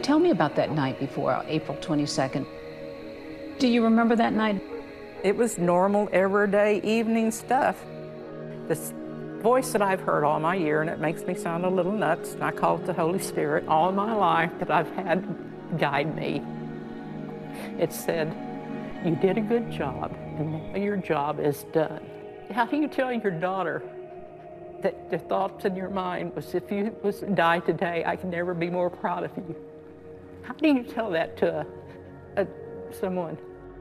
Tell me about that night before April 22nd. Do you remember that night? It was normal, everyday evening stuff. This voice that I've heard all my year, and it makes me sound a little nuts, and I call it the Holy Spirit, all my life that I've had guide me. It said, "You did a good job, and now your job is done." How do you tell your daughter that the thoughts in your mind was, if you was to die today, I can never be more proud of you? How do you tell that to someone?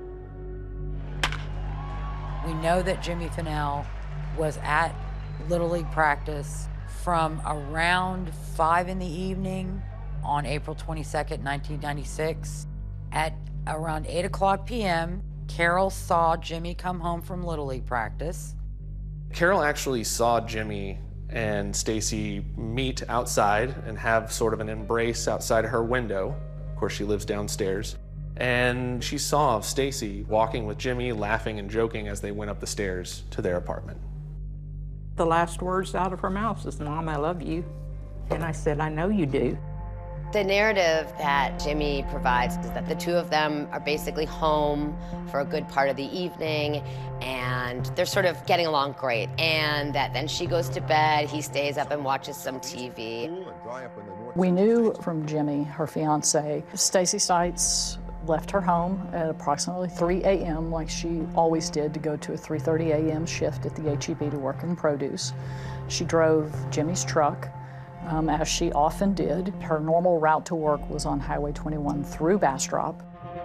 We know that Jimmy Fennell was at Little League practice from around 5 in the evening on April 22nd, 1996. At around 8:00 p.m., Carol saw Jimmy come home from Little League practice. Carol actually saw Jimmy and Stacey meet outside and have sort of an embrace outside her window. Of course, she lives downstairs. And she saw Stacey walking with Jimmy, laughing and joking as they went up the stairs to their apartment. The last words out of her mouth was, "Mom, I love you." And I said, "I know you do." The narrative that Jimmy provides is that the two of them are basically home for a good part of the evening, and they're sort of getting along great, and that then she goes to bed, he stays up and watches some TV. We knew from Jimmy, her fiance, Stacey Stites left her home at approximately 3 a.m. like she always did, to go to a 3:30 a.m. shift at the H-E-B to work in produce. She drove Jimmy's truck, as she often did. Her normal route to work was on Highway 21 through Bastrop.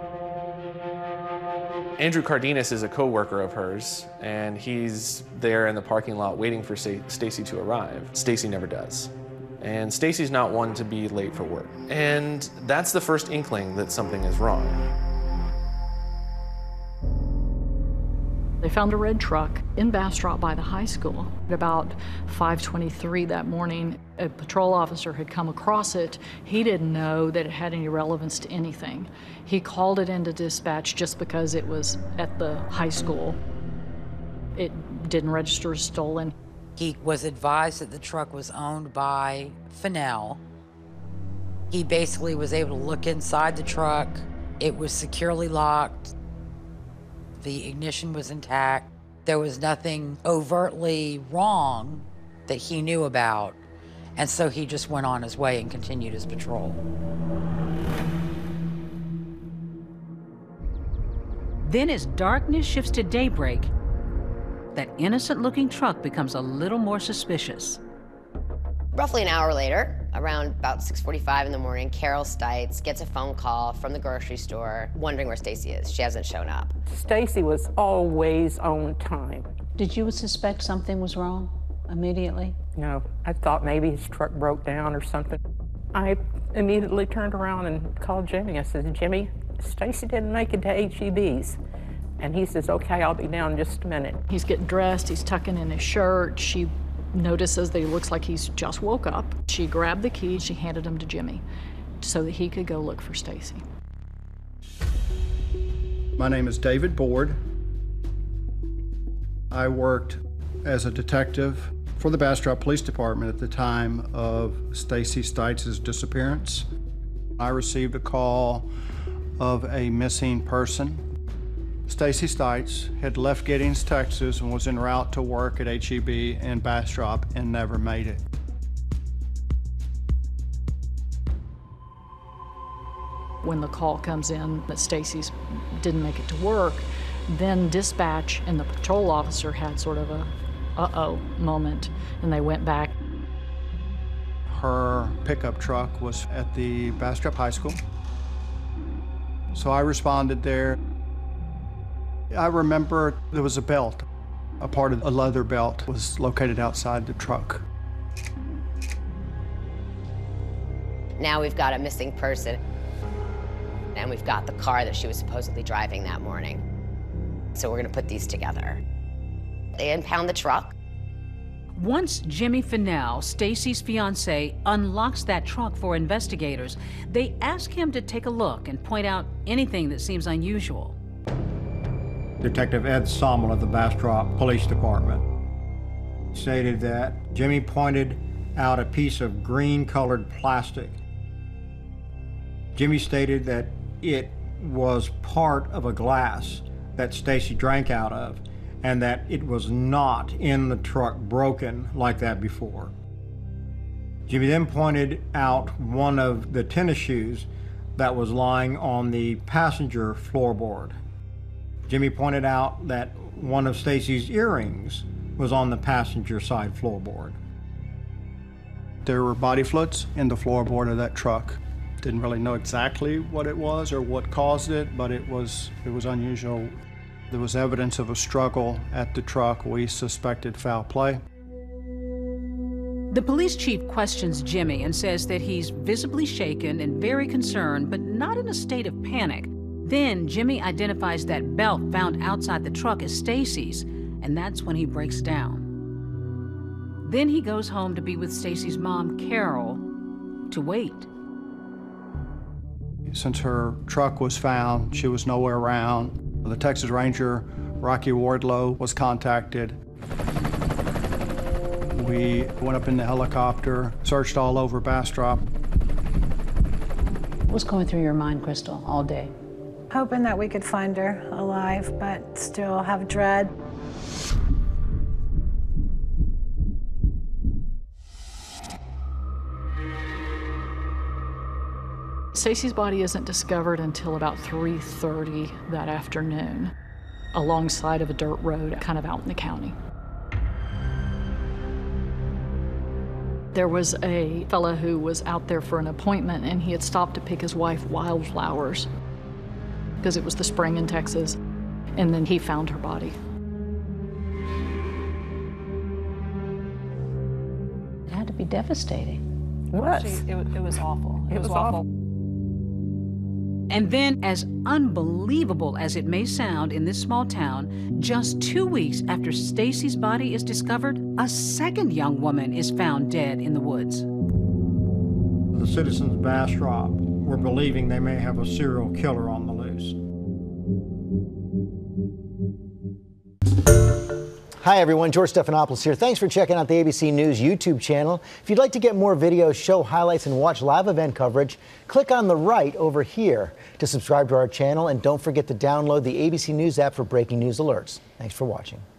Andrew Cardenas is a co-worker of hers, and he's there in the parking lot waiting for Stacey to arrive. Stacey never does. And Stacey's not one to be late for work. And that's the first inkling that something is wrong. They found a red truck in Bastrop by the high school. At about 5:23 that morning, a patrol officer had come across it. He didn't know that it had any relevance to anything. He called it into dispatch just because it was at the high school. It didn't register as stolen. He was advised that the truck was owned by Fennell. He basically was able to look inside the truck. It was securely locked. The ignition was intact. There was nothing overtly wrong that he knew about, and so he just went on his way and continued his patrol. Then as darkness shifts to daybreak, that innocent-looking truck becomes a little more suspicious. Roughly an hour later, around about 6:45 in the morning, Carol Stites gets a phone call from the grocery store wondering where Stacey is. She hasn't shown up. Stacey was always on time. Did you suspect something was wrong immediately? No, I thought maybe his truck broke down or something. I immediately turned around and called Jimmy. I said, "Jimmy, Stacey didn't make it to H-E-B's." And he says, "Okay, I'll be down in just a minute." He's getting dressed, he's tucking in his shirt. She notices that he looks like he's just woke up. She grabbed the keys, she handed them to Jimmy so that he could go look for Stacey. My name is David Board. I worked as a detective for the Bastrop Police Department at the time of Stacey Stites' disappearance. I received a call of a missing person. Stacey Stites had left Giddings, Texas, and was en route to work at H-E-B in Bastrop and never made it. When the call comes in that Stacey's didn't make it to work, then dispatch and the patrol officer had sort of a uh-oh moment, and they went back. Her pickup truck was at the Bastrop High School, so I responded there. I remember there was a belt. A part of a leather belt was located outside the truck. Now we've got a missing person, and we've got the car that she was supposedly driving that morning. So we're gonna put these together. They impound the truck. Once Jimmy Fennell, Stacey's fiancé, unlocks that truck for investigators, they ask him to take a look and point out anything that seems unusual. Detective Ed Sommel of the Bastrop Police Department stated that Jimmy pointed out a piece of green-colored plastic. Jimmy stated that it was part of a glass that Stacey drank out of, and that it was not in the truck broken like that before. Jimmy then pointed out one of the tennis shoes that was lying on the passenger floorboard. Jimmy pointed out that one of Stacey's earrings was on the passenger side floorboard. There were body fluids in the floorboard of that truck. Didn't really know exactly what it was or what caused it, but it was unusual. There was evidence of a struggle at the truck. We suspected foul play. The police chief questions Jimmy and says that he's visibly shaken and very concerned, but not in a state of panic. Then Jimmy identifies that belt found outside the truck as Stacey's, and that's when he breaks down. Then he goes home to be with Stacey's mom, Carol, to wait. Since her truck was found, she was nowhere around. The Texas Ranger, Rocky Wardlow, was contacted. We went up in the helicopter, searched all over Bastrop. What's going through your mind, Crystal, all day? Hoping that we could find her alive, but still have dread. Stacey's body isn't discovered until about 3:30 that afternoon, alongside of a dirt road, kind of out in the county. There was a fella who was out there for an appointment, and he had stopped to pick his wife wildflowers because it was the spring in Texas, and then he found her body. It had to be devastating. What? It was awful. It was awful. And then, as unbelievable as it may sound in this small town, just 2 weeks after Stacey's body is discovered, a second young woman is found dead in the woods. The citizens of Bastrop were believing they may have a serial killer on the loose. Hi everyone, George Stephanopoulos here. Thanks for checking out the ABC News YouTube channel. If you'd like to get more videos, show highlights, and watch live event coverage, click on the right over here to subscribe to our channel, and don't forget to download the ABC News app for breaking news alerts. Thanks for watching.